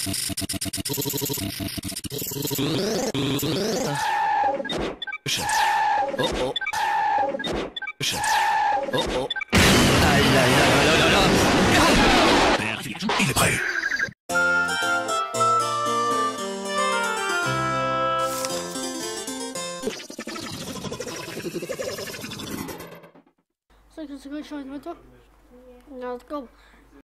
Oh. Oh. Aïe, aïe, aïe, aïe, aïe. Vérification, il est prêt. So, can I show you the window? Now let's go.